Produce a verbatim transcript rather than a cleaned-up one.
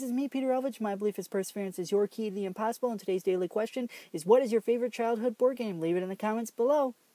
is me, Peter Elvidge. My belief is perseverance is your key to the impossible, and today's daily question is, what is your favorite childhood board game? Leave it in the comments below.